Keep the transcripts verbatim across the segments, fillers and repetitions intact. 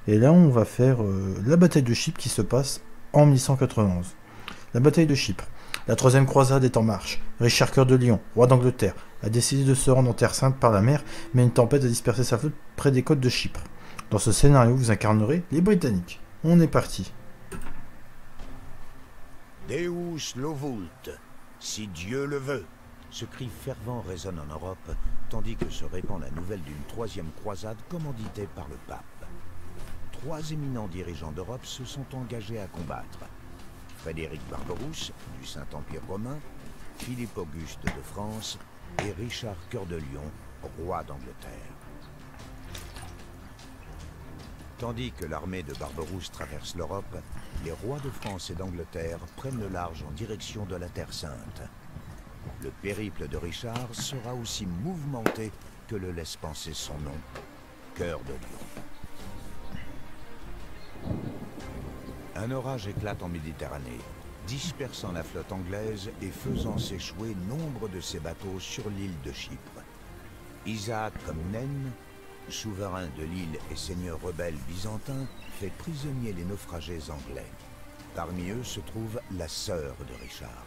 Et là, on va faire euh, la bataille de Chypre qui se passe en mille cent quatre-vingt-onze. La bataille de Chypre. La troisième croisade est en marche. Richard Cœur de Lion, roi d'Angleterre, a décidé de se rendre en Terre Sainte par la mer, mais une tempête a dispersé sa flotte près des côtes de Chypre. Dans ce scénario, vous incarnerez les Britanniques. On est parti. Deus lo vult, si Dieu le veut. Ce cri fervent résonne en Europe, tandis que se répand la nouvelle d'une troisième croisade commanditée par le pape. Trois éminents dirigeants d'Europe se sont engagés à combattre. Frédéric Barberousse, du Saint-Empire romain, Philippe Auguste de France et Richard Cœur de Lion, roi d'Angleterre. Tandis que l'armée de Barberousse traverse l'Europe, les rois de France et d'Angleterre prennent le large en direction de la Terre Sainte. Le périple de Richard sera aussi mouvementé que le laisse penser son nom, Cœur de Lion. Un orage éclate en Méditerranée, dispersant la flotte anglaise et faisant s'échouer nombre de ses bateaux sur l'île de Chypre. Isaac Comnène, souverain de l'île et seigneur rebelle byzantin, fait prisonnier les naufragés anglais. Parmi eux se trouve la sœur de Richard.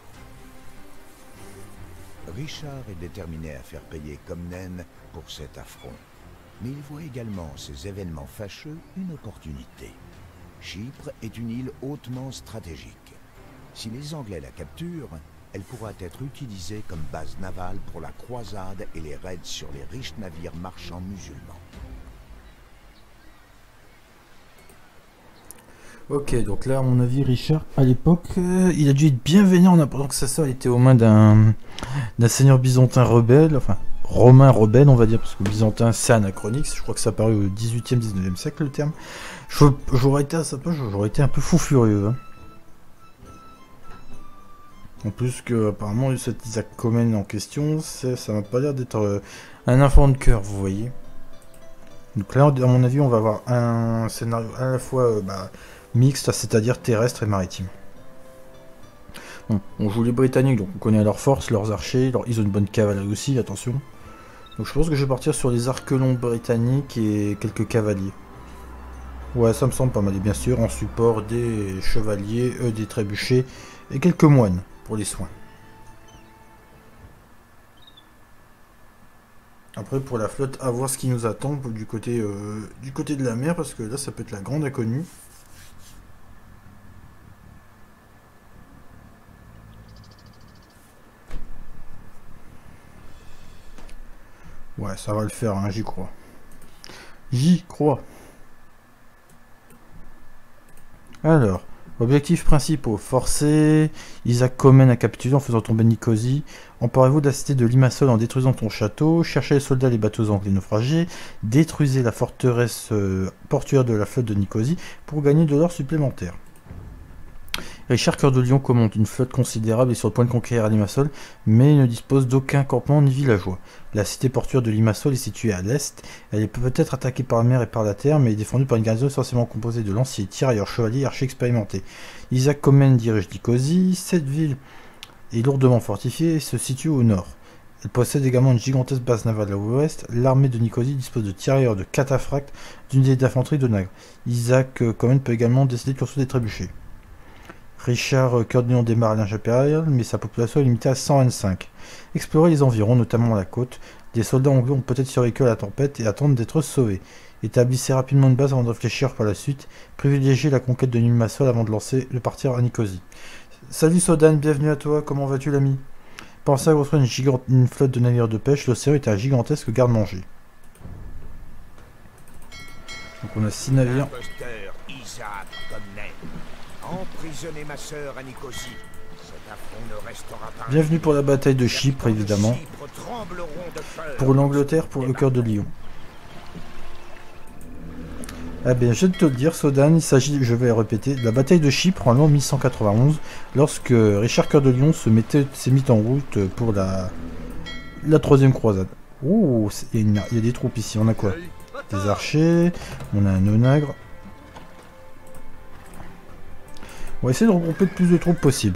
Richard est déterminé à faire payer Comnène pour cet affront, mais il voit également ces événements fâcheux une opportunité. Chypre est une île hautement stratégique. Si les Anglais la capturent, elle pourra être utilisée comme base navale pour la croisade et les raids sur les riches navires marchands musulmans. Ok, donc là, à mon avis, Richard, à l'époque, euh, il a dû être bien vénère en apprenant que sa sœur était aux mains d'un d'un seigneur byzantin rebelle, enfin, romain rebelle, on va dire, parce que byzantin, c'est anachronique, je crois que ça apparaît au dix-huitième, dix-neuvième siècle, le terme. J'aurais été à sa place, j'aurais été un peu fou furieux. Hein. En plus que, apparemment, cet Isaac Comnène en question, ça m'a pas l'air d'être euh, un enfant de cœur, vous voyez. Donc là, à mon avis, on va avoir un scénario à la fois euh, bah, mixte, c'est-à-dire terrestre et maritime. Bon, on joue les Britanniques, donc on connaît leurs forces, leurs archers, leur... ils ont une bonne cavalerie aussi, attention. Donc je pense que je vais partir sur les arquelons britanniques et quelques cavaliers. Ouais, ça me semble pas mal, et bien sûr, en support des chevaliers, eux des trébuchets, et quelques moines pour les soins. Après, pour la flotte, à voir ce qui nous attend du côté, euh, du côté de la mer, parce que là, ça peut être la grande inconnue. Ouais, ça va le faire, hein, j'y crois. J'y crois. Alors, objectifs principaux. Forcer Isaac Comnène à capituler en faisant tomber Nicosie. Emparez-vous de la cité de Limassol en détruisant ton château. Cherchez les soldats et les bateaux anglais naufragés. Détruisez la forteresse euh, portuaire de la flotte de Nicosie pour gagner de l'or supplémentaire. Richard Cœur de Lion commande une flotte considérable et sur le point de conquérir Limassol, mais il ne dispose d'aucun campement ni villageois. La cité portuaire de Limassol est située à l'est. Elle est peut-être attaquée par la mer et par la terre, mais est défendue par une garnison essentiellement composée de lanciers, tirailleurs, chevaliers et archers expérimentés. Isaac Comnène dirige Nicosie. Cette ville est lourdement fortifiée et se situe au nord. Elle possède également une gigantesque base navale à l'ouest. L'armée de Nicosie dispose de tirailleurs, de cataphractes, d'unités d'infanterie, de nagres. Isaac Comnène peut également décider de construire des trébuchets. Richard Cœur de Lion démarre à l'âge impérial, mais sa population est limitée à cent vingt-cinq. Explorer les environs, notamment la côte, des soldats anglais ont peut-être survécu à la tempête et attendent d'être sauvés. Établissez rapidement une base avant de réfléchir par la suite. Privilégiez la conquête de Limassol avant de lancer le partir à Nicosie. Salut Sodan, bienvenue à toi, comment vas-tu l'ami? Pensez à construire une, gigante, une flotte de navires de pêche, l'océan est un gigantesque garde-manger. Donc on a six navires. Emprisonner ma sœur à Nicosie. Cet affront ne restera pas. Bienvenue pour la bataille de Chypre, évidemment. Pour l'Angleterre, pour le Cœur de Lion. Eh bien, je vais te le dire, Sodan, il s'agit, je vais répéter, de la bataille de Chypre en l'an mille cent quatre-vingt-onze, lorsque Richard Cœur de Lion se mettait, s'est mis en route pour la, la troisième croisade. Oh, il y, a, il y a des troupes ici, on a quoi? Des archers, on a un onagre. On va essayer de regrouper le plus de troupes possible.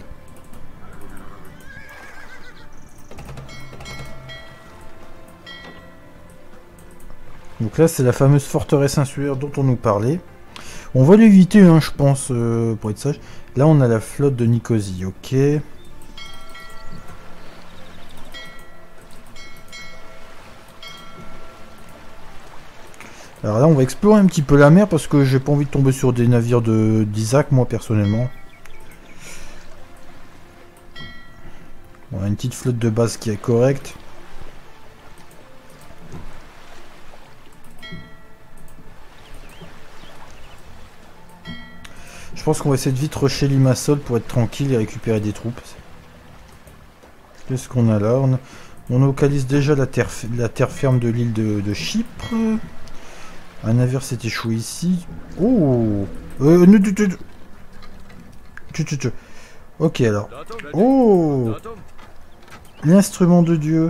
Donc là, c'est la fameuse forteresse insulaire dont on nous parlait. On va l'éviter, hein, je pense, euh, pour être sage. Là, on a la flotte de Nicosie, ok. Alors là, on va explorer un petit peu la mer parce que j'ai pas envie de tomber sur des navires de d'Isaac, moi, personnellement. On a une petite flotte de base qui est correcte. Je pense qu'on va essayer de vite rusher Limassol pour être tranquille et récupérer des troupes. Qu'est-ce qu'on a là? On, a, on localise déjà la terre, la terre ferme de l'île de, de Chypre. Un navire s'est échoué ici. Oh euh, tu, tu, tu, tu, tu. Ok alors. Oh, l'instrument de Dieu.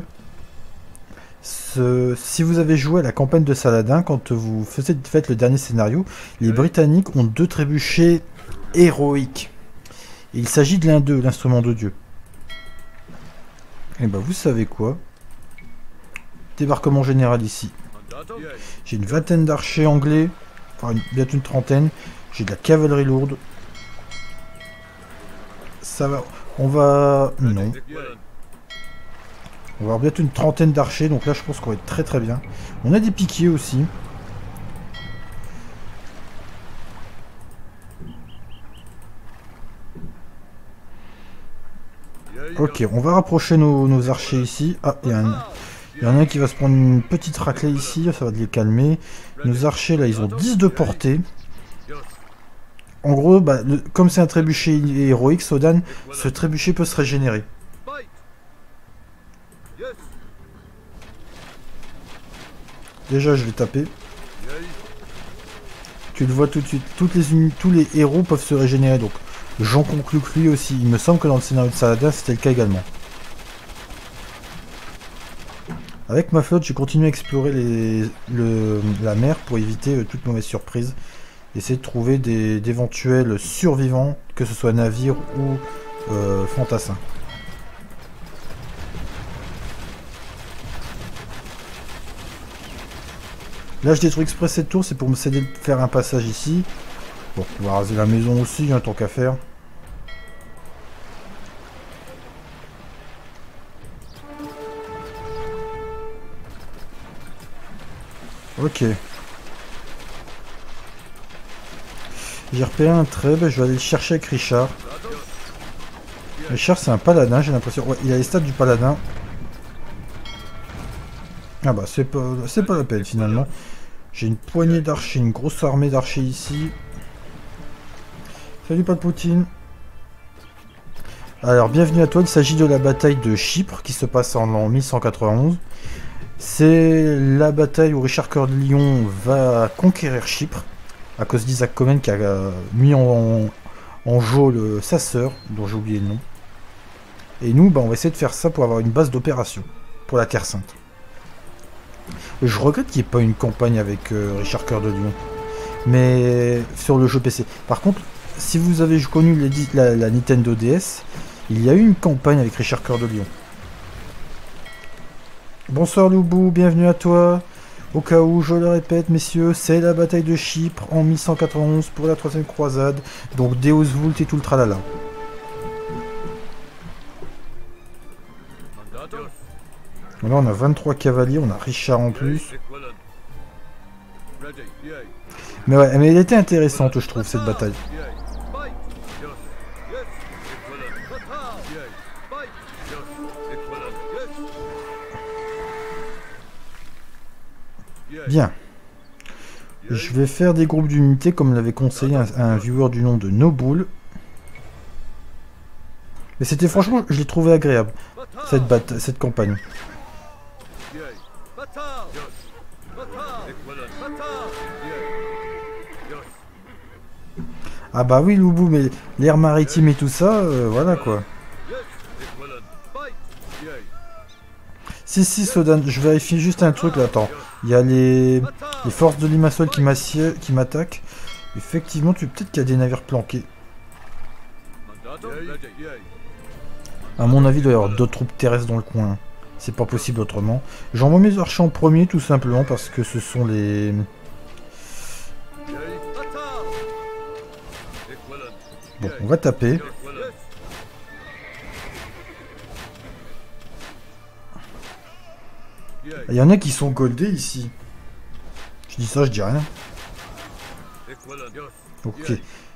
Ce, si vous avez joué à la campagne de Saladin, quand vous faites, faites le dernier scénario, les Britanniques ont deux trébuchets héroïques. Et il s'agit de l'un d'eux, l'instrument de Dieu. Et ben vous savez quoi? Débarquement général ici. J'ai une vingtaine d'archers anglais, enfin une, bientôt une trentaine. J'ai de la cavalerie lourde. Ça va, on va... Non. On va avoir bientôt une trentaine d'archers, donc là je pense qu'on va être très très bien. On a des piquiers aussi. Ok, on va rapprocher nos, nos archers ici. Ah, il y, y en a un qui va se prendre une petite raclée ici, ça va les calmer. Nos archers là, ils ont dix de portée. En gros, bah, le, comme c'est un trébuchet héroïque, Sodan, ce trébuchet peut se régénérer. Déjà, je vais taper. Tu le vois tout de suite. Toutes les tous les héros peuvent se régénérer. Donc, j'en conclus que lui aussi. Il me semble que dans le scénario de Saladin, c'était le cas également. Avec ma flotte, je continue à explorer les, le, la mer pour éviter euh, toute mauvaise surprise. Essayer de trouver d'éventuels survivants, que ce soit navires ou euh, fantassins. Là, je détruis exprès cette tour, c'est pour me céder de faire un passage ici. Bon, on va raser la maison aussi, hein, tant qu'à faire. Ok. J'ai repéré un trait, ben, je vais aller le chercher avec Richard. Richard, c'est un paladin, j'ai l'impression. Ouais, il a les stats du paladin. Ah bah, c'est pas, c'est pas la peine, finalement. J'ai une poignée d'archers, une grosse armée d'archers ici. Salut, pas de Poutine. Alors, bienvenue à toi. Il s'agit de la bataille de Chypre qui se passe en l'an mille cent quatre-vingt-onze. C'est la bataille où Richard Cœur de Lion va conquérir Chypre à cause d'Isaac Comnène qui a mis en, en jeu le, sa sœur, dont j'ai oublié le nom. Et nous, bah, on va essayer de faire ça pour avoir une base d'opération pour la Terre Sainte. Je regrette qu'il n'y ait pas une campagne avec euh, Richard Cœur de Lion, mais sur le jeu P C. Par contre, si vous avez connu les, la, la Nintendo D S, il y a eu une campagne avec Richard Cœur de Lion. Bonsoir Loubou, bienvenue à toi. Au cas où, je le répète, messieurs, c'est la bataille de Chypre en mille cent quatre-vingt-onze pour la troisième croisade. Donc Deus Vult et tout le tralala. Là, on a vingt-trois cavaliers, on a Richard en plus. Mais ouais, mais elle était intéressante, je trouve, cette bataille. Bien. Je vais faire des groupes d'unités comme l'avait conseillé un, un viewer du nom de Nobull. Mais c'était franchement, je l'ai trouvé agréable, cette, bataille, cette campagne. Ah bah oui Loubou, mais l'air maritime et tout ça, euh, voilà quoi. Si si Sodan, je vérifie juste un truc là, attends. Il y a les, les forces de Limassol qui m'attaquent. Effectivement, tu peut-être qu'il y a des navires planqués. À mon avis, il doit y avoir d'autres troupes terrestres dans le coin. C'est pas possible autrement. J'envoie mes archers en premier tout simplement parce que ce sont les... Bon, on va taper. Il y en a qui sont goldés ici. Je dis ça, je dis rien. Ok.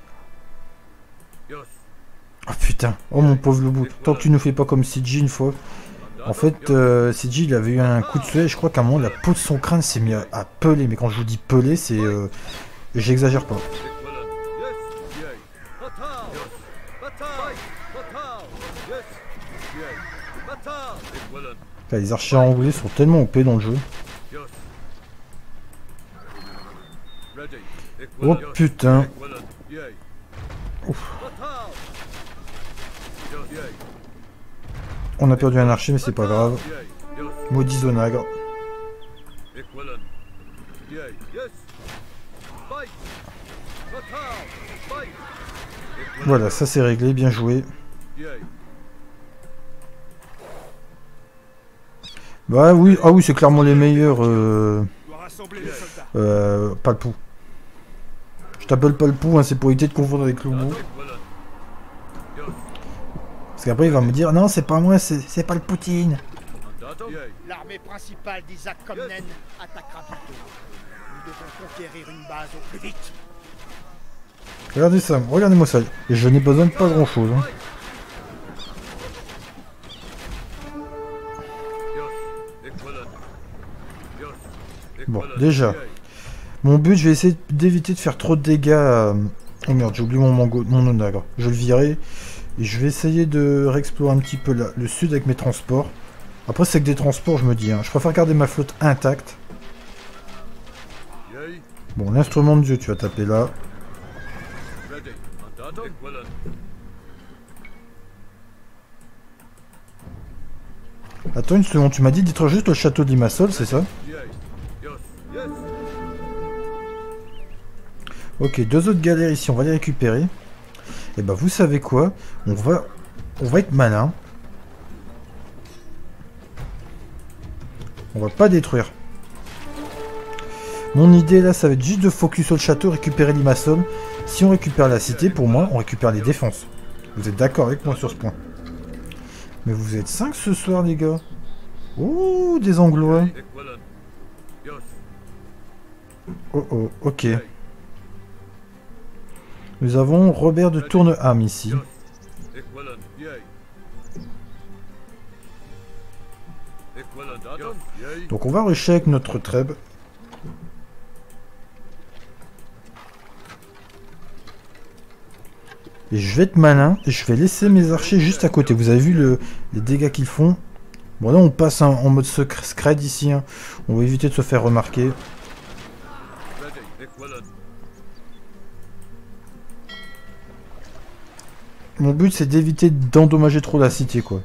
Oh putain. Oh mon pauvre Lobo. Tant que tu ne fais pas comme C G une fois. En fait, euh, C G il avait eu un coup de soleil. Je crois qu'à un moment, la peau de son crâne s'est mise à, à peler. Mais quand je vous dis peler, c'est... Euh, j'exagère pas. Là, les archers anglais sont tellement O P dans le jeu. Oh putain. Ouf. On a perdu un archer mais c'est pas grave. Maudit Zonagre. Voilà, ça c'est réglé, bien joué. Bah oui, ah oui, c'est clairement les meilleurs. Euh, euh, Palpou. Je t'appelle Palpou, hein, c'est pour éviter de confondre avec Lobo. Parce qu'après il va me dire non, c'est pas moi, c'est pas le Poutine. L'armée principale d'Isaac Comnen attaquera bientôt. Nous devons conquérir une base au plus vite. Regardez ça, regardez-moi ça. Et je n'ai besoin de pas grand chose. Hein. Bon, déjà, mon but, je vais essayer d'éviter de faire trop de dégâts. À... Oh merde, j'ai oublié mon, mango, mon onagre. Je vais le virer. Et je vais essayer de réexplorer un petit peu là, le sud avec mes transports. Après, c'est que des transports, je me dis. Hein. Je préfère garder ma flotte intacte. Bon, l'instrument de Dieu, tu vas taper là. Attends une seconde, tu m'as dit d'être juste le château de Limassol, c'est ça? Ok, deux autres galères ici, on va les récupérer. Et bah vous savez quoi? On va, on va être malin. On va pas détruire. Mon idée là, ça va être juste de focus sur le château, récupérer Limassol. Si on récupère la cité, pour moi, on récupère les défenses. Vous êtes d'accord avec moi sur ce point? Mais vous êtes cinq ce soir, les gars. Oh, des Anglois. Oh oh, ok. Nous avons Robert de Tourneham ici. Donc on va rusher avec notre trèbe. Et je vais être malin et je vais laisser mes archers juste à côté. Vous avez vu le, les dégâts qu'ils font. Bon là on passe en, en mode scred ici. Hein. On va éviter de se faire remarquer. Mon but c'est d'éviter d'endommager trop la cité quoi.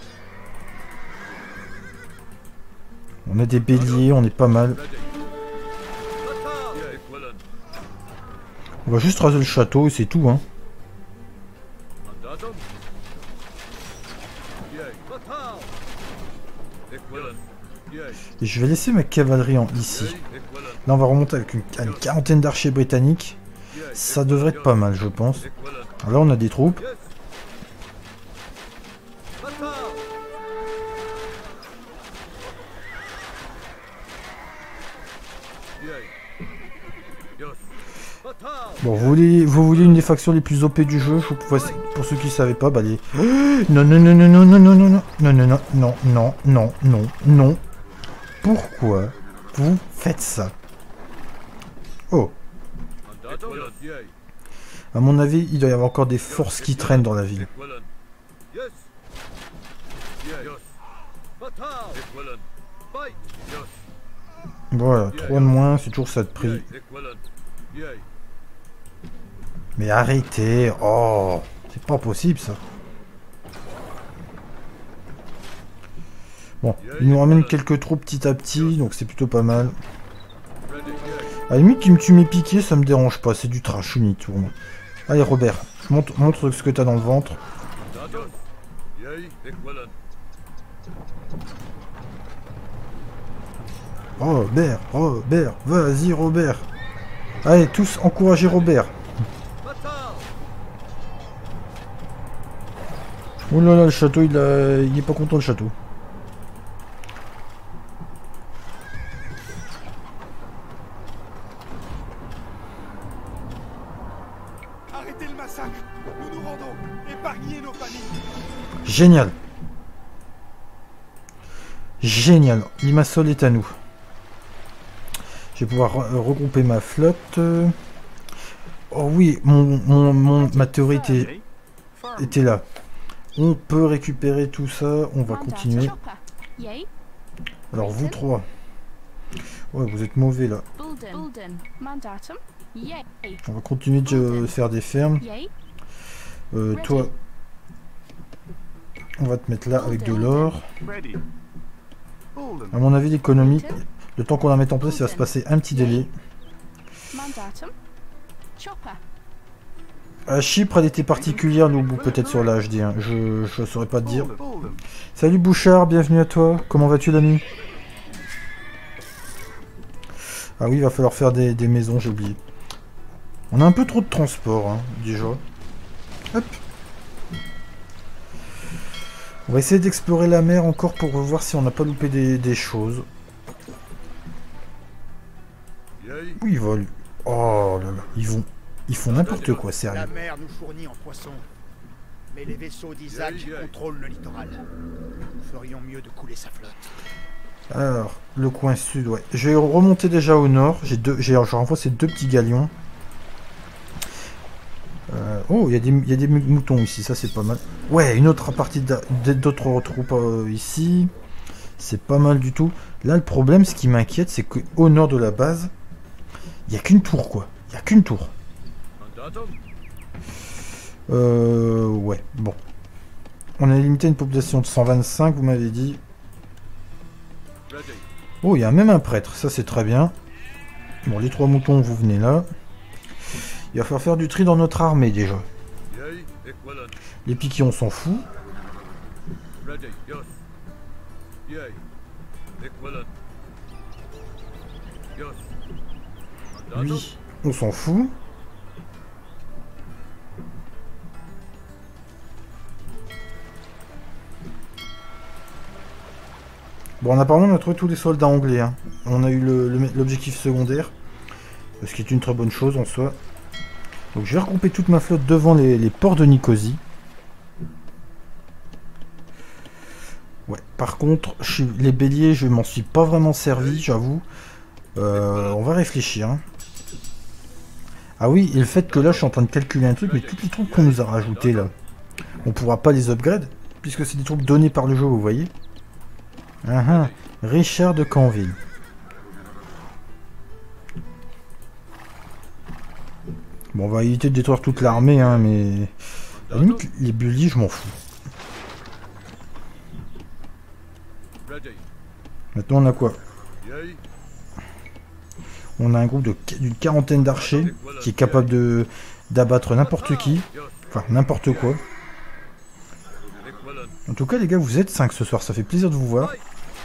On a des béliers, on est pas mal. On va juste raser le château et c'est tout hein. Et je vais laisser ma cavalerie en ici. Là on va remonter avec une, une quarantaine d'archers britanniques. Ça devrait être pas mal je pense. Alors là on a des troupes. Bon, vous voulez, vous voulez une des factions les plus O P du jeu? Pour ceux qui ne savaient pas, bah les... Non, non, non, non, non, non, non, non, non, non, non, non, non, non, non, non. Pourquoi vous faites ça? Oh. À mon avis, il doit y avoir encore des forces qui traînent dans la ville. Voilà, trois de moins, c'est toujours ça de prix. Mais arrêtez, oh, c'est pas possible ça. Bon, il nous ramène quelques troupes petit à petit, donc c'est plutôt pas mal. À la limite, qu'il me tue mes piquets, ça me dérange pas, c'est du trash unique pour moi. Allez Robert, montre, montre ce que t'as dans le ventre. Robert, Robert, vas-y Robert. Allez, tous encouragez Robert. Oh là là, le château, il, a... il est pas content, le château. Arrêtez le massacre. Nous nous rendons. Épargnez nos familles. Génial. Génial. Limassol est à nous. Je vais pouvoir re regrouper ma flotte. Oh oui, mon, mon, mon, ma théorie était, était là. On peut récupérer tout ça. On va continuer. Alors vous trois. Ouais, vous êtes mauvais là. On va continuer de faire des fermes. Euh, toi, on va te mettre là avec de l'or. À mon avis, l'économie, le temps qu'on la mette en place, ça va se passer un petit délai. À Chypre, elle était particulière, nous, peut-être sur la H D. Hein. Je ne saurais pas te dire. Salut Bouchard, bienvenue à toi. Comment vas-tu, l'ami? Ah oui, il va falloir faire des, des maisons, j'ai oublié. On a un peu trop de transport, hein, déjà. Hop. On va essayer d'explorer la mer encore pour voir si on n'a pas loupé des, des choses. Oui, ils volent. Oh là là, ils vont... Ils font n'importe quoi, sérieux. La mer nous fournit en poissons. Mais les vaisseaux d'Isaac contrôlent le littoral. Nous ferions mieux de couler sa flotte. Alors, le coin sud, ouais. Je vais remonter déjà au nord. J'ai deux, j'ai, je renvoie ces deux petits galions. Euh, oh, il y, y a des moutons ici, ça c'est pas mal. Ouais, une autre partie d'autres troupes euh, ici. C'est pas mal du tout. Là, le problème, ce qui m'inquiète, c'est qu'au nord de la base, il n'y a qu'une tour, quoi. Il n'y a qu'une tour. Euh, ouais, bon. On a limité une population de cent vingt-cinq, vous m'avez dit. Oh, il y a même un prêtre, ça c'est très bien. Bon, les trois moutons, vous venez là. Il va falloir faire du tri dans notre armée déjà. Les piquets, on s'en fout. Lui, on s'en fout. Bon, apparemment, on a trouvé tous les soldats anglais. Hein. On a eu l'objectif secondaire. Ce qui est une très bonne chose en soi. Donc, je vais regrouper toute ma flotte devant les, les ports de Nicosie. Ouais, par contre, je, les béliers, je m'en suis pas vraiment servi, j'avoue. Euh, on va réfléchir. Hein. Ah oui, et le fait que là, je suis en train de calculer un truc, mais toutes les troupes qu'on nous a rajoutées là, on pourra pas les upgrade, puisque c'est des troupes données par le jeu, vous voyez. Ah ah, Richard de Canville. Bon, on va éviter de détruire toute l'armée, hein, mais... À la limite, les béliers, je m'en fous. Maintenant, on a quoi? On a un groupe d'une quarantaine d'archers qui est capable de d'abattre n'importe qui. Enfin, n'importe quoi. En tout cas, les gars, vous êtes cinq ce soir. Ça fait plaisir de vous voir.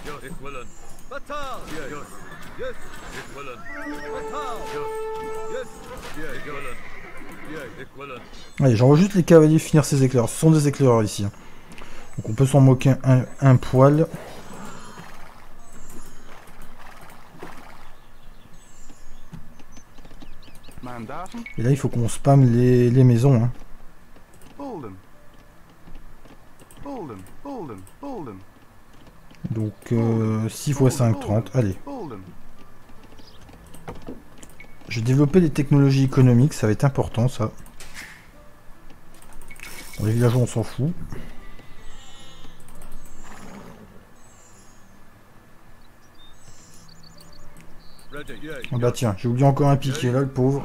Allez, j'envoie juste les cavaliers finir ces éclaireurs. Ce sont des éclaireurs ici. Hein. Donc on peut s'en moquer un, un poil. Et là, il faut qu'on spamme les, les maisons. Hein. Donc, euh, six fois cinq, trente. Allez. Je vais développer les technologies économiques. Ça va être important, ça. Bon, les villageois, on s'en fout. Ah bah tiens, j'ai oublié encore un piqué là, le pauvre.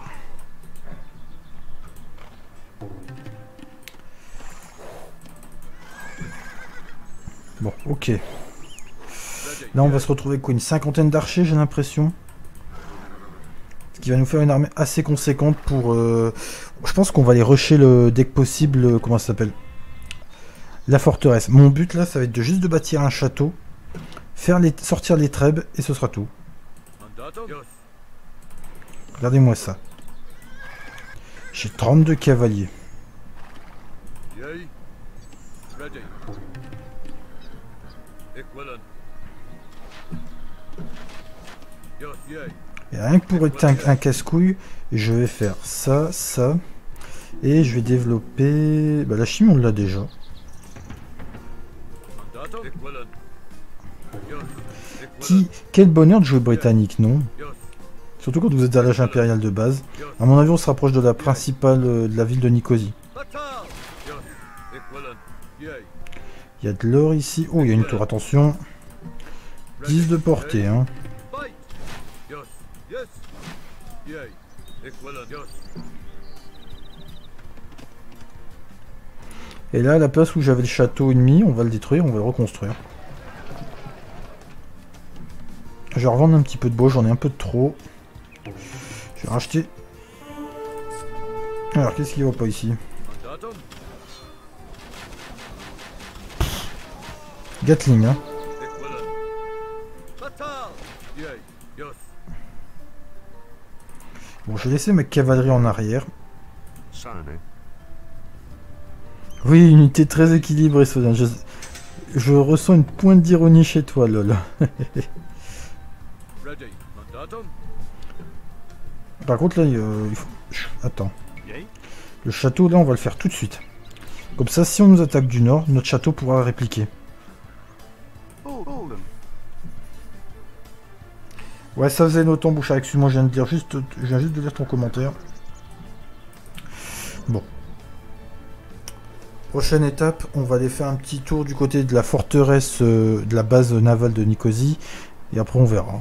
Bon, ok. Là, on va se retrouver avec quoi, une cinquantaine d'archers, j'ai l'impression. Ce qui va nous faire une armée assez conséquente pour... Euh... Je pense qu'on va les rusher le dès que possible, euh, comment ça s'appelle, la forteresse. Mon but là, ça va être de juste de bâtir un château, faire les... sortir les trèbes, et ce sera tout. Regardez-moi ça. J'ai trente-deux cavaliers. Et rien que pour être un, un casse-couille, je vais faire ça, ça. Et je vais développer... Bah, la chimie, on l'a déjà. Qui... Quel bonheur de jouer britannique, non? Surtout quand vous êtes à l'âge impérial de base. À mon avis, on se rapproche de la principale euh, de la ville de Nicosie. Il y a de l'or ici. Oh, il y a une tour, attention. dix de portée, hein. Et là, la place où j'avais le château ennemi, on va le détruire, on va le reconstruire. Je vais revendre un petit peu de bois, j'en ai un peu de trop. Je vais racheter. Alors, qu'est-ce qu'il ne va pas ici? Gatling, hein. Bon, je vais laisser ma cavalerie en arrière. Oui, une unité très équilibrée, Sodan. Je, je ressens une pointe d'ironie chez toi, lol. Par contre, là, euh, il faut... Attends. Le château, là, on va le faire tout de suite. Comme ça, si on nous attaque du nord, notre château pourra répliquer. Ouais, ça faisait longtemps, Bouchard. Excuse-moi, je viens de dire juste, je viens juste de lire ton commentaire. Bon. Prochaine étape, on va aller faire un petit tour du côté de la forteresse, euh, de la base navale de Nicosie. Et après, on verra.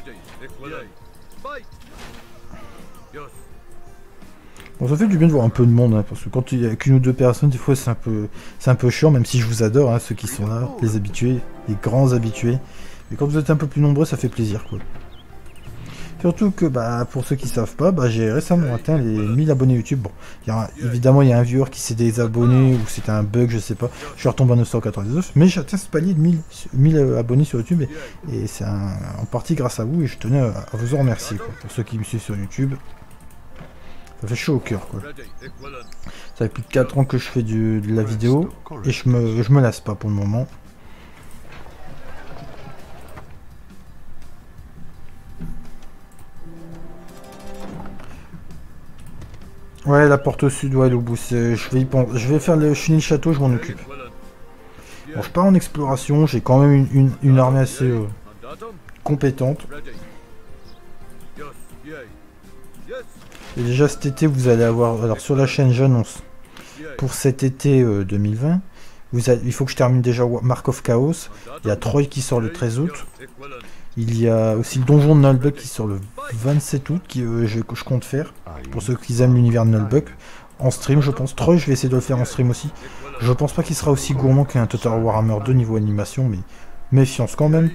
Bon, ça fait du bien de voir un peu de monde, hein, parce que quand il y a qu'une ou deux personnes, des fois, c'est un peu, c'est un peu chiant, même si je vous adore, hein, ceux qui sont là, les habitués, les grands habitués. Mais quand vous êtes un peu plus nombreux, ça fait plaisir, quoi. Surtout que, bah, pour ceux qui savent pas, bah, j'ai récemment atteint les mille abonnés YouTube. Bon, y a, évidemment, il y a un viewer qui s'est désabonné, ou c'était un bug, je sais pas. Je suis retombé à neuf cent quatre-vingt-dix-neuf, mais j'ai atteint ce palier de mille, mille abonnés sur YouTube, et, et c'est en partie grâce à vous, et je tenais à, à vous en remercier, quoi, pour ceux qui me suivent sur YouTube. Ça fait chaud au cœur, quoi. Ça fait plus de quatre ans que je fais du, de la vidéo, et je me, je me lasse pas pour le moment. Ouais, la porte au sud, ouais, le bout, je vais y penser. Je vais faire le chenil le château, je m'en occupe. Bon, je pars en exploration, j'ai quand même une, une, une armée assez euh, compétente. Et déjà cet été, vous allez avoir, alors sur la chaîne, j'annonce, pour cet été euh, deux mille vingt, vous avez, il faut que je termine déjà Mark of Chaos. Il y a Troy qui sort le treize août. Il y a aussi le donjon de Nullbuck qui sort le vingt-sept août, qui, euh, je, que je compte faire, pour ceux qui aiment l'univers de Nullbuck, en stream je pense. Troy, je vais essayer de le faire en stream aussi. Je pense pas qu'il sera aussi gourmand qu'un Total Warhammer deux niveau animation, mais méfiance quand même.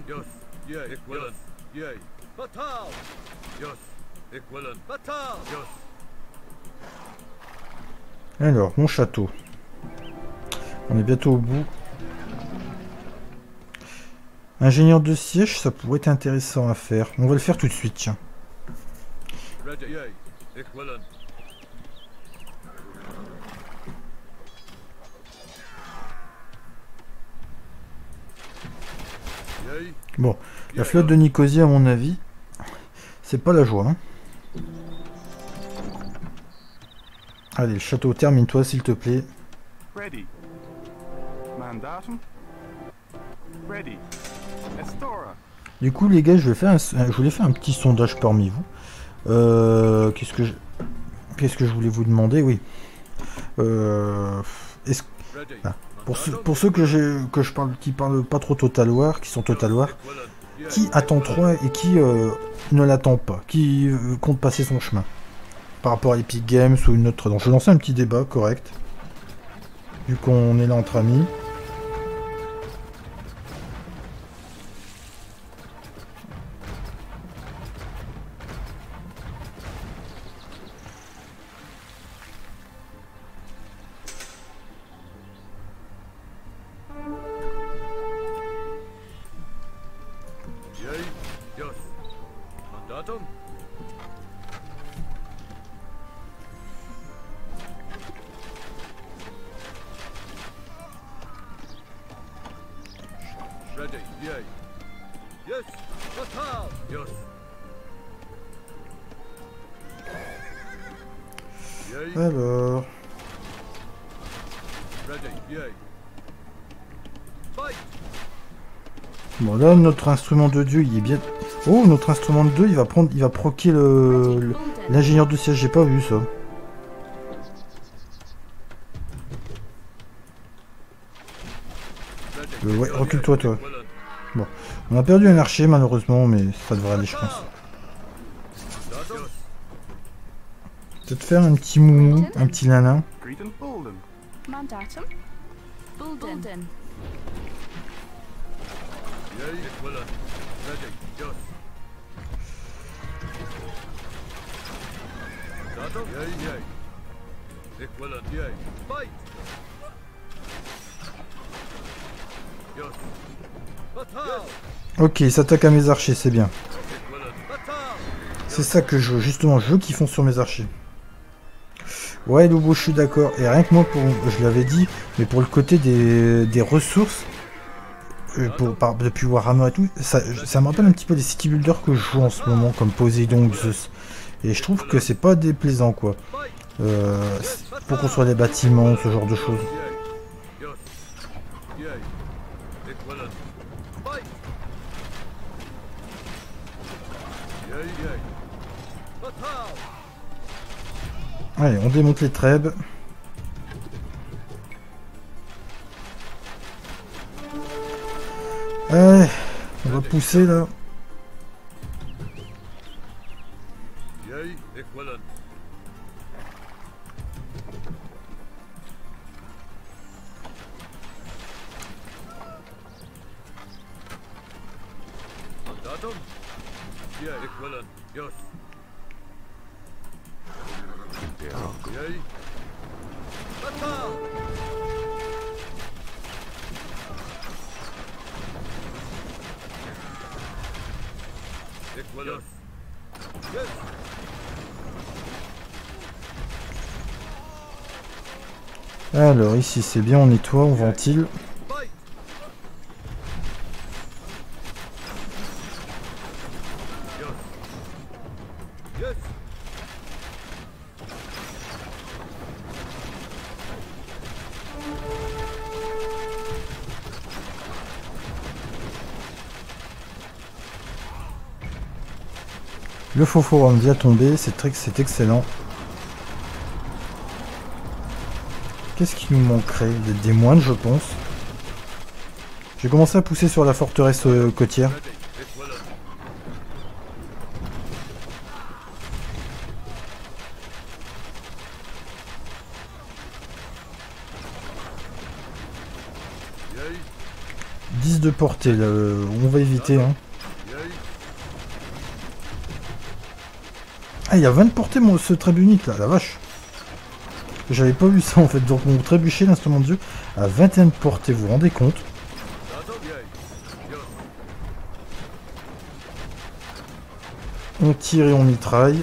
Alors, mon château. On est bientôt au bout. Ingénieur de siège, ça pourrait être intéressant à faire. On va le faire tout de suite, tiens. Bon, la flotte de Nicosie, à mon avis, c'est pas la joie, hein. Allez, le château, termine-toi, s'il te plaît. Ready. Mandatum. Ready. Estora. Du coup, les gars, je vais faire un, je voulais faire un petit sondage parmi vous. Euh, qu'est-ce que je, qu'est-ce que je voulais vous demander? Oui. Euh, est-ce, ah, pour, ceux, pour ceux que j'ai, que je parle, qui parlent pas trop Total War, qui sont Total War, qui attend Troy et qui euh, ne l'attend pas, qui euh, compte passer son chemin par rapport à Epic Games ou une autre. Donc, je vais lancer un petit débat correct, vu qu'on est là entre amis. Alors... Bon là notre instrument de dieu il est bien... Oh notre instrument de dieu il va prendre... Il va proquer le... l'ingénieur de siège, j'ai pas vu ça. Euh, ouais, recule-toi toi. Bon, on a perdu un archer malheureusement, mais ça devrait aller je pense. Peut-être faire un petit moumou, un petit nanin. Mandatum. Bulden. Ok, il s'attaque à mes archers, c'est bien. C'est ça que je veux, justement, je veux qu'ils font sur mes archers. Ouais, Lobo, je suis d'accord. Et rien que moi, pour, je l'avais dit, mais pour le côté des, des ressources, euh, pour, par, depuis Warhammer et tout, ça, ça me rappelle un petit peu les city builders que je joue en ce moment, comme Poseidon, Zeus. Et je trouve que c'est pas déplaisant, quoi. Euh, pour construire des bâtiments, ce genre de choses. Allez, on démonte les trèbes. Allez, on va pousser là. Alors ici c'est bien, on nettoie, on ventile. Le faux forum vient tomber, c'est très, c'est excellent. Qu'est-ce qui nous manquerait? Des, des moines, je pense. J'ai commencé à pousser sur la forteresse euh, côtière. dix de portée, là, on va éviter. Hein. Ah, il y a vingt de portée, mon, ce trébunique là, la vache. J'avais pas vu ça en fait, donc mon trébuchet, l'instrument de dieu, à vingt et un de portée, vous vous rendez compte? On tire et on mitraille.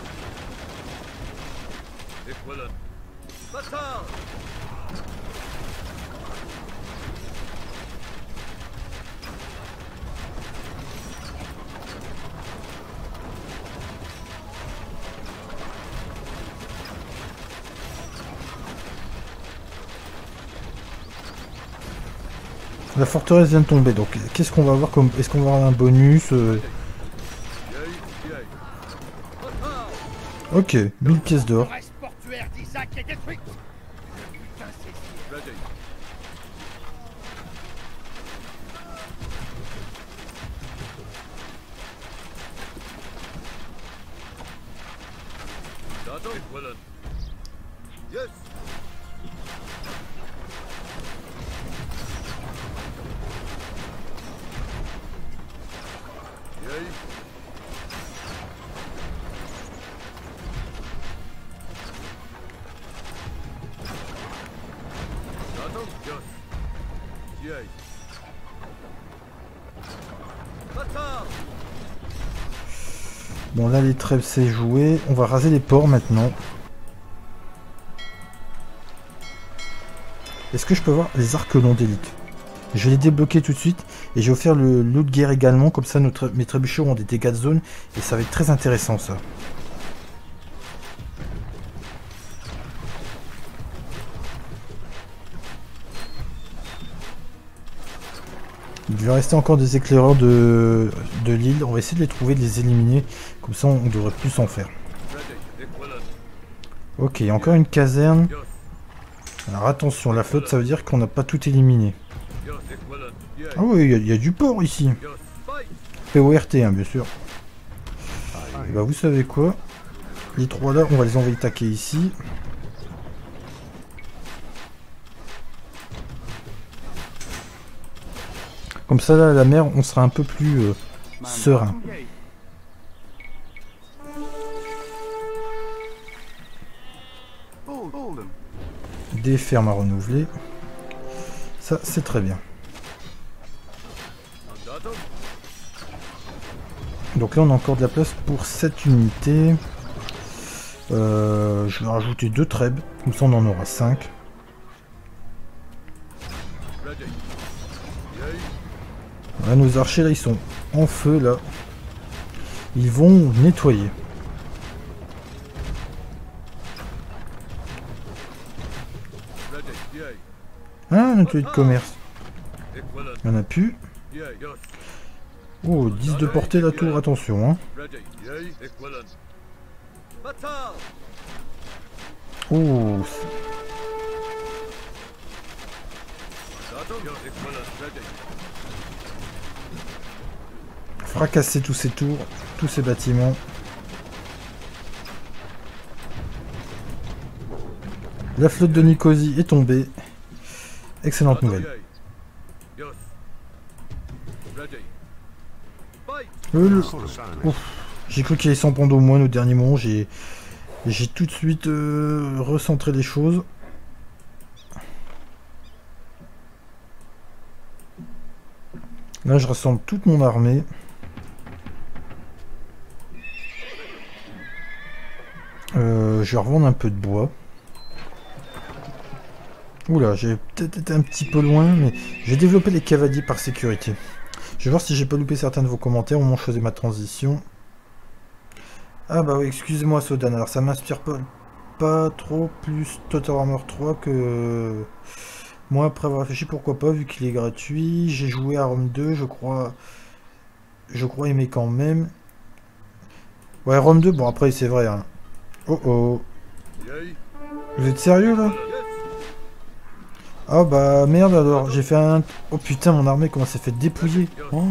La forteresse vient de tomber, donc qu'est-ce qu'on va avoir comme... Est-ce qu'on va avoir un bonus euh... Ok, mille pièces d'or. Bon là les trêves c'est joué, on va raser les ports maintenant. Est-ce que je peux voir les arcs longs d'élite? Je vais les débloquer tout de suite et je vais faire le lot de guerre également, comme ça notre, mes trébuchets auront des dégâts de zone et ça va être très intéressant ça. Il devait rester encore des éclaireurs de, de l'île. On va essayer de les trouver, de les éliminer. Comme ça, on devrait plus s'en faire. Ok, il y a encore une caserne. Alors attention, la flotte, ça veut dire qu'on n'a pas tout éliminé. Ah oui, il y, y a du port ici. P O R T, hein, bien sûr. Et bah vous savez quoi? Les trois là, on va les envoyer taquer ici. Comme ça, là, la mer, on sera un peu plus euh, serein. Des fermes à renouveler. Ça, c'est très bien. Donc là, on a encore de la place pour cette unité. Euh, je vais rajouter deux trèbes. Comme ça, on en aura cinq. Là, nos archers, là, ils sont en feu, là. Ils vont nettoyer. Ah, un atelier de commerce. Il n'y en a plus. Oh, dix de portée la tour, attention. Hein. Oh. Fracasser tous ces tours, tous ces bâtiments. La flotte de Nicosie est tombée. Excellente nouvelle. Euh, j'ai cru qu'il y avait cent points au moins au dernier moment. J'ai j'ai tout de suite euh, recentré les choses. Là, je rassemble toute mon armée. Euh, je vais revendre un peu de bois. Oula, j'ai peut-être été un petit peu loin, mais j'ai développé les cavaliers par sécurité. Je vais voir si j'ai pas loupé certains de vos commentaires au moment où je faisais ma transition. Ah bah oui, excusez-moi Sodan, alors ça m'inspire pas, pas trop plus Total Armor trois que... Moi, après avoir réfléchi, pourquoi pas, vu qu'il est gratuit. J'ai joué à Rome deux, je crois... Je crois aimer quand même. Ouais, Rome deux, bon après c'est vrai, hein. Oh oh. Vous êtes sérieux là? Ah bah merde alors, j'ai fait un... Oh putain, mon armée comment s'est fait dépouiller. Oh.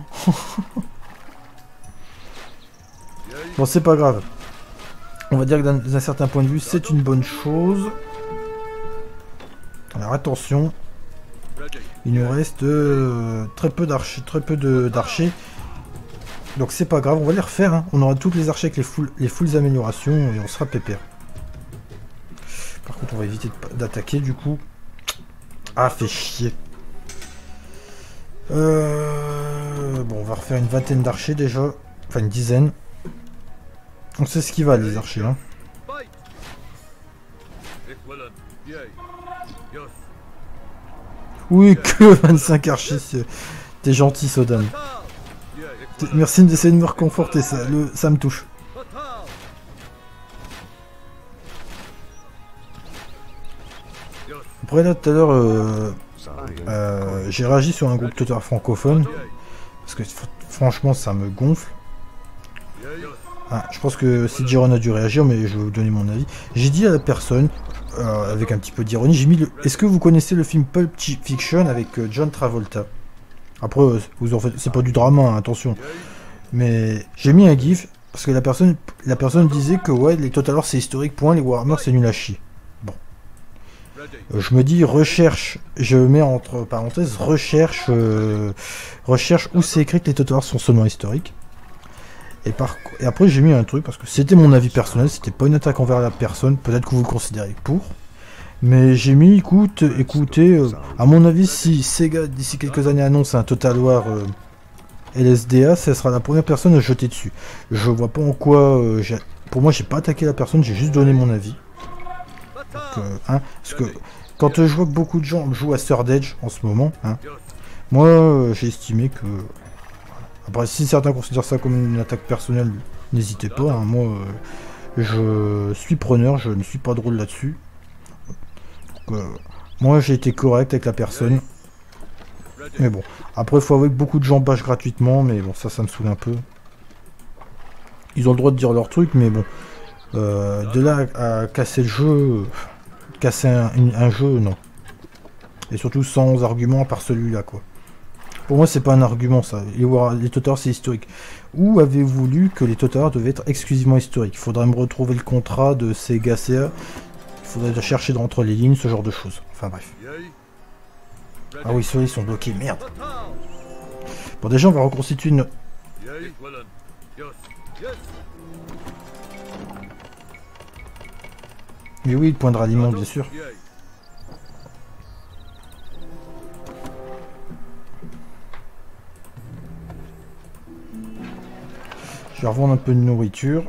Bon, c'est pas grave. On va dire que d'un certain point de vue, c'est une bonne chose. Alors attention. Il nous reste euh, très peu d'archers, très peu d'archers. Donc c'est pas grave, on va les refaire. Hein. On aura toutes les archers avec les full, les fulls améliorations et on sera pépère. Par contre, on va éviter d'attaquer du coup. Ah, fait chier. Euh... Bon, on va refaire une vingtaine d'archers déjà. Enfin, une dizaine. On sait ce qui va, les archers. Hein. Oui, que vingt-cinq archers. T'es gentil, Sodan. Merci d'essayer de me reconforter, ça, le... ça me touche. Après là tout à l'heure euh, euh, j'ai réagi sur un groupe Twitter francophone parce que franchement ça me gonfle. Ah, je pense que si Jiron a dû réagir, mais je vais vous donner mon avis. J'ai dit à la personne euh, avec un petit peu d'ironie, j'ai mis le... Est-ce que vous connaissez le film Pulp Fiction avec euh, John Travolta? Après euh, vous en faites, c'est pas du drama, hein, attention. Mais j'ai mis un gif parce que la personne la personne disait que ouais les Total War c'est historique, point, les Warhammer c'est nul à chier. Je me dis recherche, je mets entre parenthèses recherche, euh, recherche où c'est écrit que les Total War sont seulement historiques. Et, par, et après j'ai mis un truc parce que c'était mon avis personnel, c'était pas une attaque envers la personne, peut-être que vous le considérez pour. Mais j'ai mis écoute, écoutez, euh, à mon avis si Sega d'ici quelques années annonce un Total War euh, L S D A, ça sera la première personne à jeter dessus. Je vois pas en quoi, euh, pour moi j'ai pas attaqué la personne, j'ai juste donné mon avis. Donc, euh, hein, parce que quand euh, je vois que beaucoup de gens jouent à Third Age en ce moment, hein, moi euh, j'ai estimé que... Après si certains considèrent ça comme une attaque personnelle, n'hésitez pas, hein, moi euh, je suis preneur, je ne suis pas drôle là-dessus. Euh, moi j'ai été correct avec la personne. Mais bon, après, il faut avouer que beaucoup de gens bâchent gratuitement, mais bon, ça, ça me saoule un peu. Ils ont le droit de dire leur truc, mais bon. Euh, de là à, à casser le jeu, casser un, une, un jeu, non. Et surtout sans argument à part celui-là, quoi. Pour moi, c'est pas un argument, ça. Les Total War, c'est historique. Où avez-vous lu que les Total War devaient être exclusivement historiques? Il faudrait me retrouver le contrat de Sega C A. Il faudrait chercher entre les lignes, ce genre de choses. Enfin, bref. Ah oui, ceux-là, ils sont bloqués, merde. Bon, déjà, on va reconstituer une... Mais oui, le point de ralliement, bien sûr. Je vais revendre un peu de nourriture.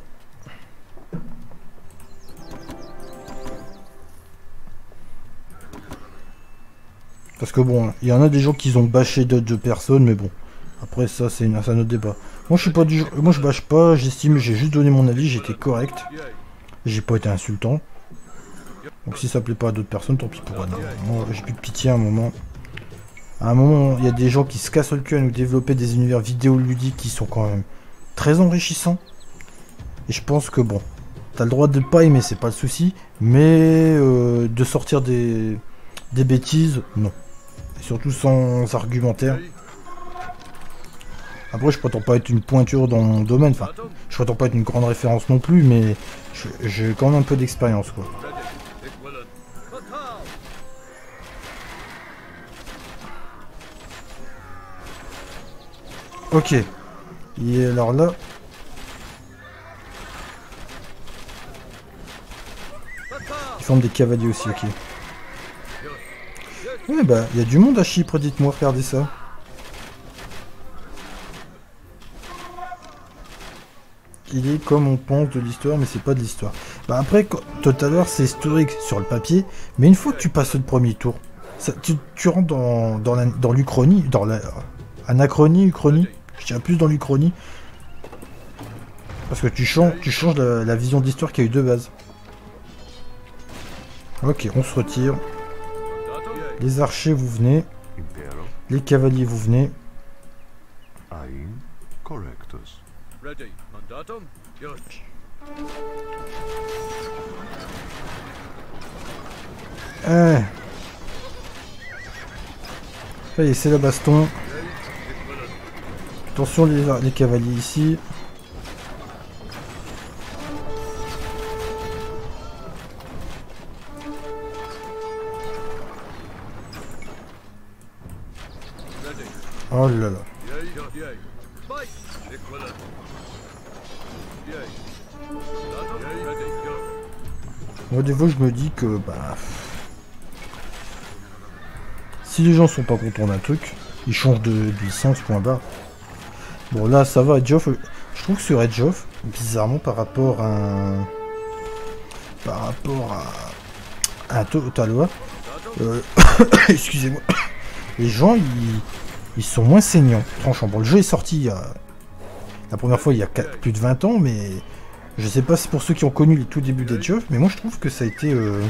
Parce que bon, il y en a des gens qui ont bâché d'autres personnes, mais bon. Après ça, c'est un autre débat. Moi je suis pas du moi je bâche pas, j'estime, j'ai juste donné mon avis, j'étais correct. J'ai pas été insultant. Donc si ça plaît pas à d'autres personnes, tant pis pour eux. Moi j'ai plus de pitié à un moment. À un moment, il y a des gens qui se cassent le cul à nous développer des univers vidéoludiques qui sont quand même très enrichissant. Et je pense que bon, t'as le droit de pas aimer, c'est pas le souci, mais euh, de sortir des, des bêtises, non. Et surtout sans argumentaire. Après, je prétends pas être une pointure dans mon domaine, enfin, je prétends pas être une grande référence non plus, mais j'ai quand même un peu d'expérience, quoi. Ok. Et alors là... Ils forment des cavaliers aussi, ok. Ouais, bah, il y a du monde à Chypre, dites-moi, regardez ça. Il est comme on pense de l'histoire, mais c'est pas de l'histoire. Bah après, tout à l'heure, c'est historique sur le papier, mais une fois que tu passes le premier tour, ça, tu, tu rentres dans, dans, la, dans l'Uchronie, dans la... Anachronie, Uchronie, je dirais plus dans l'Uchronie. Parce que tu changes, tu changes la, la vision d'histoire qu'il y a eu de base. Ok, on se retire. Les archers, vous venez. Les cavaliers, vous venez. Eh. Ça y est, c'est la baston. Attention les, les cavaliers ici. Oh là là. Moi des fois je me dis que bah si les gens sont pas contents d'un truc, ils changent de, de licence, point barre. Bon là ça va, Edge of, je trouve que sur Edge of, bizarrement par rapport à un... par rapport à un Total War, euh... excusez-moi, les gens ils... ils sont moins saignants, franchement. Bon, le jeu est sorti il y a... la première fois il y a quatre... plus de vingt ans, mais je sais pas si pour ceux qui ont connu les tout débuts d'Edge of, mais moi je trouve que ça a été... Euh...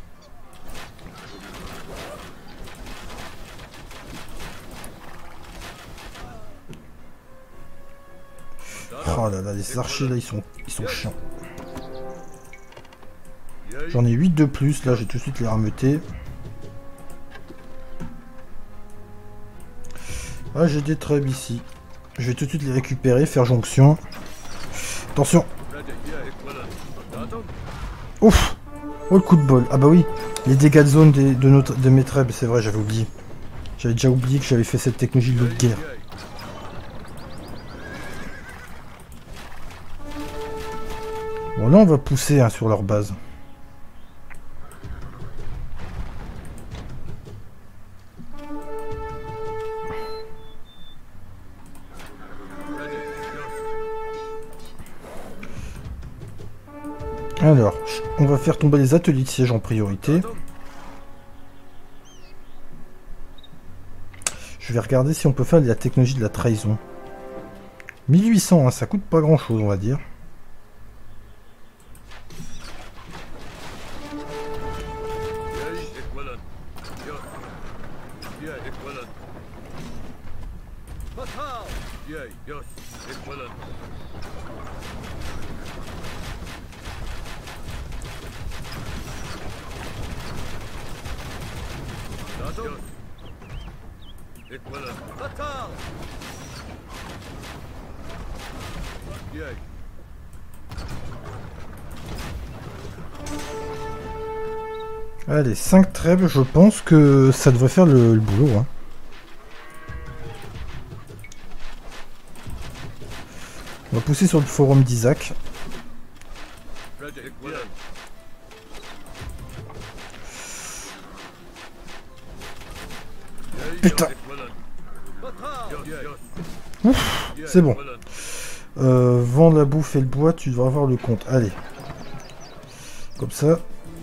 Oh là là, les archers là, ils sont, ils sont chiants. J'en ai huit de plus, là, j'ai tout de suite les rameuter. Ah, j'ai des trèbes ici. Je vais tout de suite les récupérer, faire jonction. Attention. Ouf. Oh, le coup de bol. Ah bah oui, les dégâts de zone des, de, notre, de mes trèbes, c'est vrai, j'avais oublié. J'avais déjà oublié que j'avais fait cette technologie de guerre. Bon là on va pousser hein, sur leur base. Alors, on va faire tomber les ateliers de siège en priorité. Je vais regarder si on peut faire de la technologie de la trahison. mille huit cents, hein, ça coûte pas grand chose on va dire. Allez, cinq trèbes, je pense que ça devrait faire le, le boulot. Hein. On va pousser sur le forum d'Isaac. Putain. Ouf, c'est bon. Euh, vendre la bouffe et le bois, tu devras avoir le compte. Allez. Comme ça.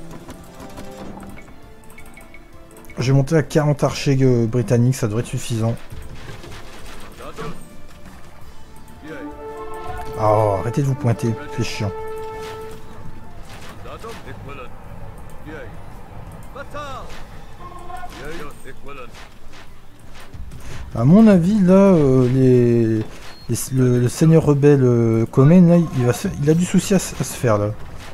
Je vais monter à quarante archers euh, britanniques, ça devrait être suffisant. Oh, arrêtez de vous pointer, c'est chiant. À mon avis, là, euh, les, les, le, le seigneur rebelle euh, Comyn, là, il, va se, il a du souci à, à se faire, là.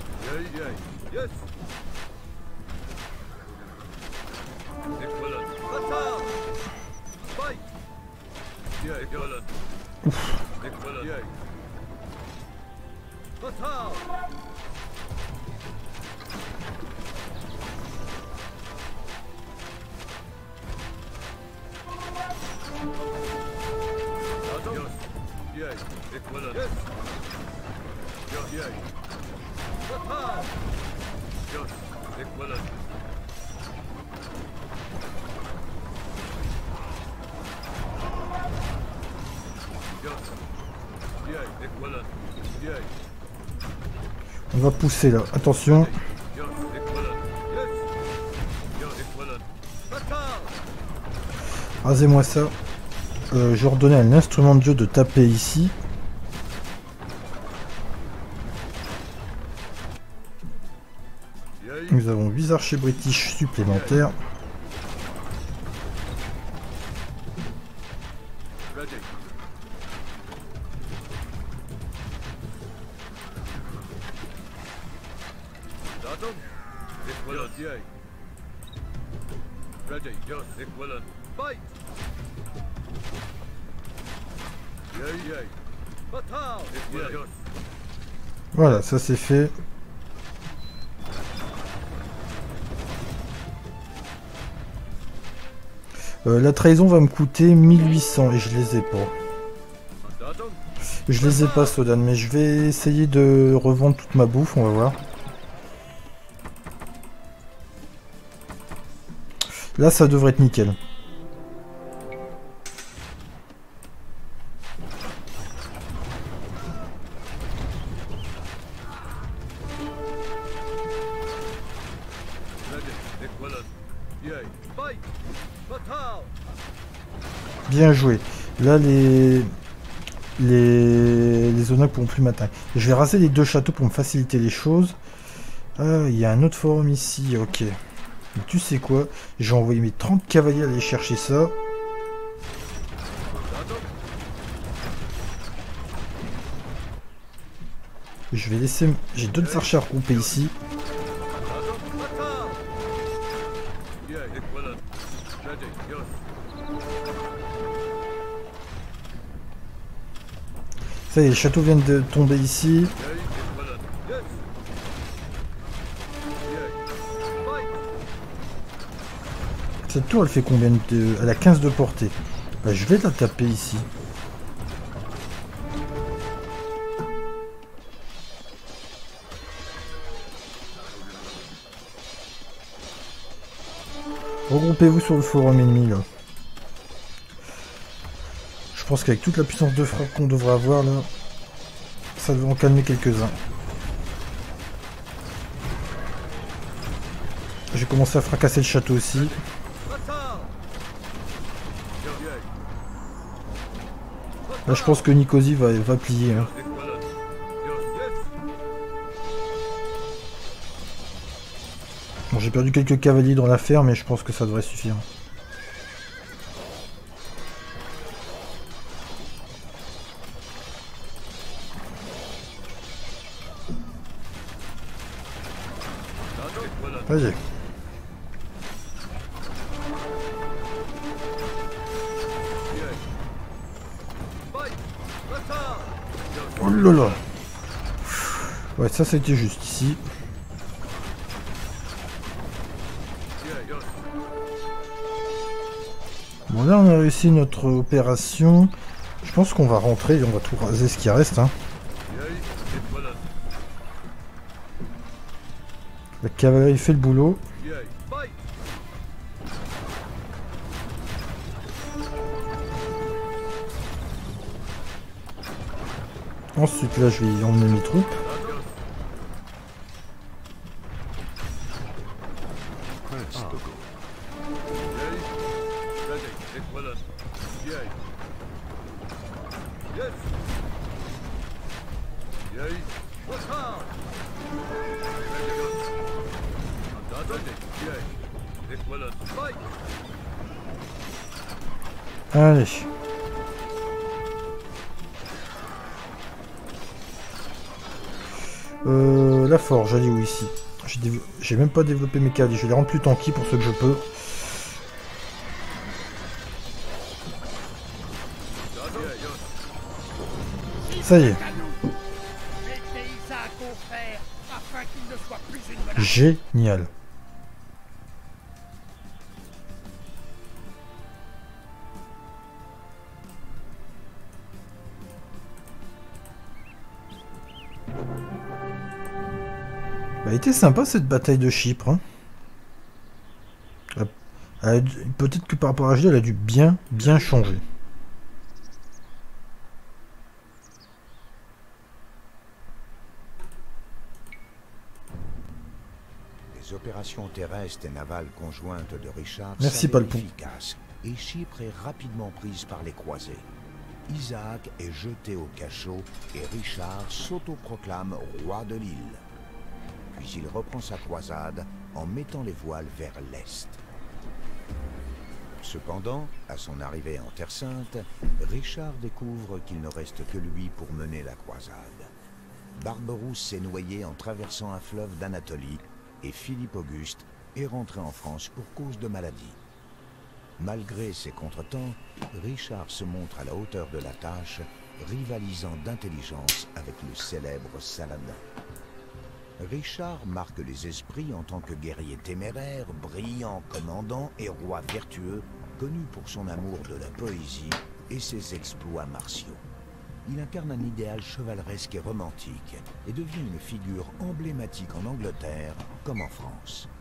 Ouf. On va pousser là, attention. Rasez-moi ça. Euh, je vais redonner à l'instrument de jeu de taper ici. Nous avons huit archers british supplémentaires. Voilà, ça c'est fait. Euh, la trahison va me coûter mille huit cents et je les ai pas. Je les ai pas, Sodan, mais je vais essayer de revendre toute ma bouffe, on va voir. Là, ça devrait être nickel. Bien joué. Là, les les les Onacs pourront plus m'atteindre. Je vais raser les deux châteaux pour me faciliter les choses. Ah, il y a un autre forum ici. Ok. Mais tu sais quoi? J'ai envoyé mes trente cavaliers aller chercher ça. Je vais laisser... J'ai deux archers à recouper ici. Ça y est, les châteaux viennent de tomber ici. Cette tour, elle fait combien de... Elle a quinze de portée. Bah, je vais la taper ici. Regroupez-vous sur le forum ennemi, là. Je pense qu'avec toute la puissance de frappe qu'on devrait avoir, là, ça devrait en calmer quelques-uns. J'ai commencé à fracasser le château aussi. Là, je pense que Nicosie va, va plier. Hein. Bon, j'ai perdu quelques cavaliers dans l'affaire, mais je pense que ça devrait suffire. Vas-y. Oh là là. Ouais, ça c'était juste ici. Bon là on a réussi notre opération. Je pense qu'on va rentrer et on va tout raser ce qui reste. Hein. La cavalerie fait le boulot. Ensuite là je vais y emmener mes troupes. Allez. Euh, la forge, elle est où ici? J'ai même pas développé mes cadres, je vais les rendre plus tanky pour ce que je peux. Ça y est. Génial. Elle était sympa cette bataille de Chypre. Hein. Peut-être que par rapport à H D, elle a dû bien, bien changer. Les opérations terrestres et navales conjointes de Richard Merci, Palpon. efficaces et Chypre est rapidement prise par les croisés. Isaac est jeté au cachot et Richard s'autoproclame roi de l'île. Puis il reprend sa croisade en mettant les voiles vers l'est. Cependant, à son arrivée en Terre Sainte, Richard découvre qu'il ne reste que lui pour mener la croisade. Barberousse s'est noyé en traversant un fleuve d'Anatolie et Philippe Auguste est rentré en France pour cause de maladie. Malgré ces contretemps, Richard se montre à la hauteur de la tâche, rivalisant d'intelligence avec le célèbre Saladin. Richard marque les esprits en tant que guerrier téméraire, brillant commandant et roi vertueux, connu pour son amour de la poésie et ses exploits martiaux. Il incarne un idéal chevaleresque et romantique et devient une figure emblématique en Angleterre comme en France.